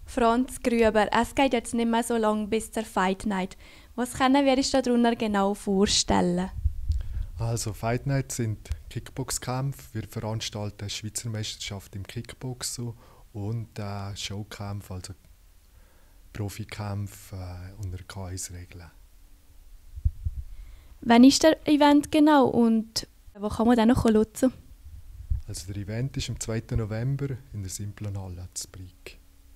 Franz Grüber, es geht jetzt nicht mehr so lange bis zur Fight Night. Was können wir uns darunter genau vorstellen? Also Fight Night sind Kickboxkämpfe. Wir veranstalten eine Schweizer Meisterschaft im Kickboxen und Showkämpfe, also Profikämpfe unter KS-Regeln. Wann ist der Event genau und wo kann man den noch nutzen? Also der Event ist am 2. November in der Simplenhalle zu Brig.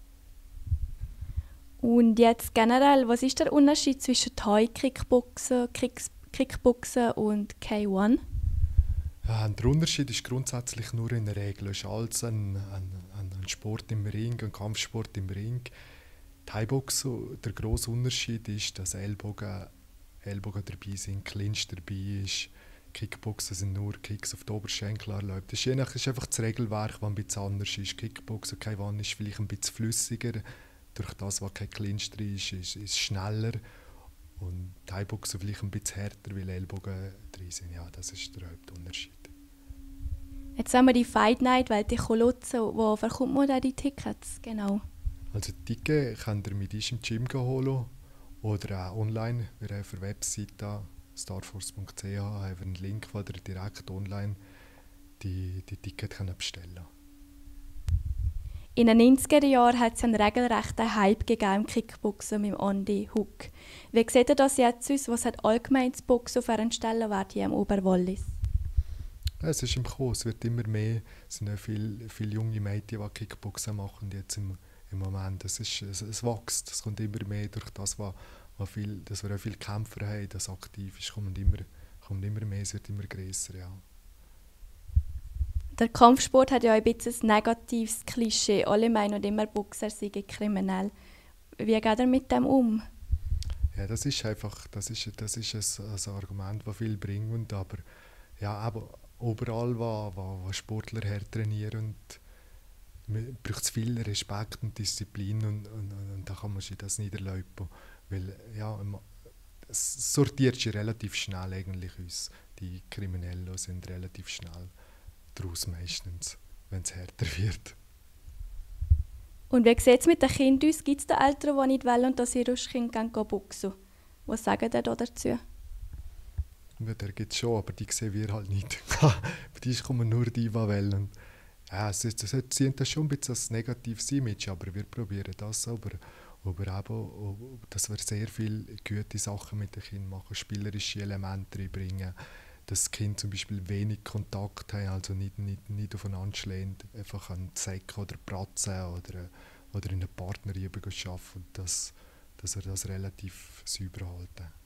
Und jetzt generell, was ist der Unterschied zwischen Thai-Kickboxen, Kickboxen und K1? Ja, der Unterschied ist grundsätzlich nur in der Regel. Es ist alles ein Sport im Ring, ein Kampfsport im Ring. Thai-Boxen, der grosse Unterschied ist, dass Ellbogen dabei sind, Clinch dabei ist. Kickboxen sind nur Kicks auf die Oberschenkel erlaubt. Das ist einfach das Regelwerk, das ein bisschen anders ist. Kickboxen, K1 ist vielleicht ein bisschen flüssiger. Durch das, was kein Clinch drin ist es schneller. Und Thai-Boxen vielleicht ein bisschen härter, weil Ellbogen drin sind. Ja, das ist der Hauptunterschied. Jetzt haben wir die Fight Night, weil ich nutzen. Wo verkommt man da die Tickets? Genau. Also die Tickets könnt ihr mit uns im Gym holen oder auch online. Wir haben auf der Webseite starforce.ch einen Link, wo ihr direkt online die Tickets bestellen könnt. In den 90er Jahren hat es einen regelrechten Hype gegeben im Kickboxen mit Andy Huck. Wie sieht ihr das jetzt aus? Was hat allgemein das Boxen auf einen Stellenwert hier im Oberwallis? Ja, es ist im Kommen, es wird immer mehr. Es sind auch viele junge Mädchen, die Kickboxen machen jetzt im Moment. Es wächst, es kommt immer mehr durch das, dass wir auch viele Kämpfer haben, das aktiv ist, kommt immer mehr, es wird immer grösser. Ja. Der Kampfsport hat ja ein bisschen ein negatives Klischee. Alle meinen immer, Boxer seien kriminell. Wie geht er mit dem um? Ja, das ist ein Argument, das viele bringen, aber ja, aber überall, wo Sportler hart trainieren, braucht es viel Respekt und Disziplin und da kann man sich das nicht erlauben, weil ja, es sortiert sich relativ schnell eigentlich uns. Die Kriminellen sind relativ schnell daraus meistens, wenn es härter wird. Und wie sieht es mit den Kindern aus? Gibt es da Eltern, die nicht wollen, dass ihre Kinder gehen boxen? Was sagen ihr da dazu? Ja, der gibt es schon, aber die sehen wir halt nicht. Bei uns kommen nur die, die wollen. Ja, das zieht das schon ein bisschen als negatives Image, aber wir probieren das. Aber eben, dass wir sehr viele gute Sachen mit den Kindern machen, spielerische Elemente reinbringen, dass die Kinder zum Beispiel wenig Kontakt haben, also nicht aufeinander schlagen, einfach an Säcke oder Pratzen oder in einer Partnerübung arbeiten, dass wir das relativ sauber halten.